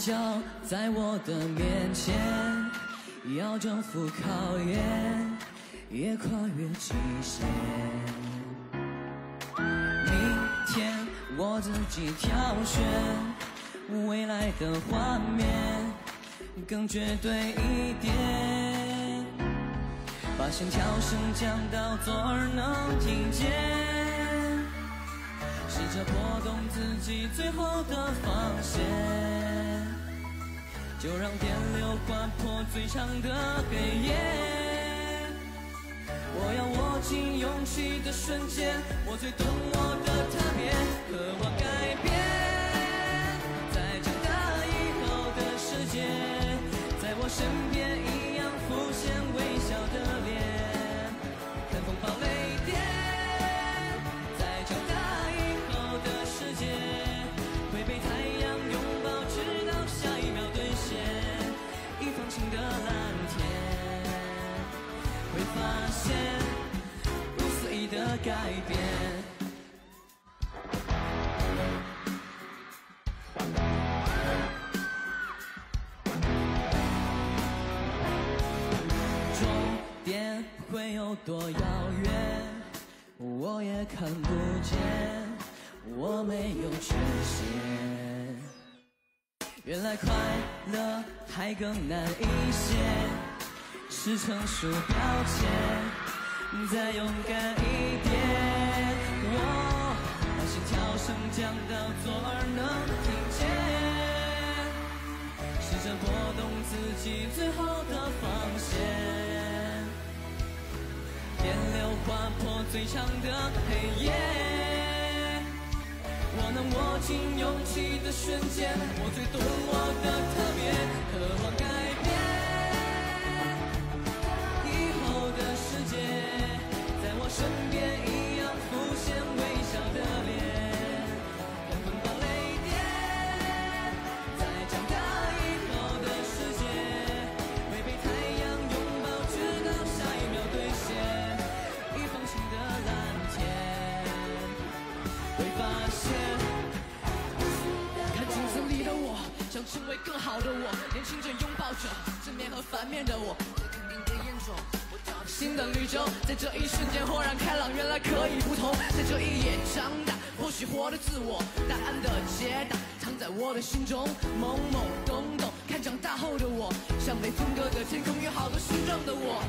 角在我的面前，要征服考验，也跨越极限。明天我自己挑选未来的画面，更绝对一点，把线条声降到左耳能听见，试着拨动自己最后的防线，就让电流划破最长的黑夜。我要握紧勇气的瞬间，我最懂我的特别，渴望改变，在长大以后的世界，在我身边一样浮现微笑的脸，看风暴雷电，在长大以后的世界，会被太阳拥抱，直到下一秒兑现，一放晴的蓝天，会发现不思议的改变。终点会有多遥远，我也看不见，我没有缺陷。原来快乐还更难一些，是成熟标签，再勇敢一点。我把心跳声降到左耳能听见，试着拨动自己最后的防线，电流划破最长的黑夜。我能握紧勇气的瞬间，我最懂我的特别，渴望改变以后的世界，在我身边一样浮现微笑的脸，看风暴雷电，在长大以后的世界，会被太阳拥抱，直到下一秒兑现，一放晴的蓝天，会发现看镜子里的我，想成为更好的我，年轻着拥抱着正面和反面的我，在肯定的眼中我找到新的绿洲，在这一瞬间豁然开朗，原来可以不同，在这一夜长大，或许活的自我，答案的解答藏在我的心中，懵懵懂懂看长大后的我，像被分割的天空，有好多形状的我。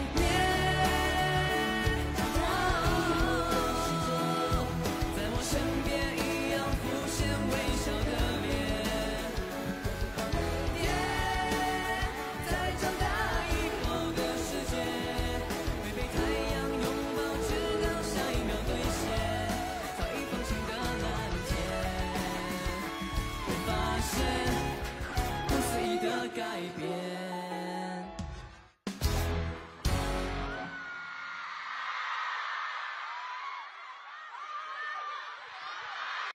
在我身边一样浮现微笑的脸，在长大以后的世界，会被太阳拥抱，直到下一秒兑现，早已放晴的蓝天，会发现不思议的改变。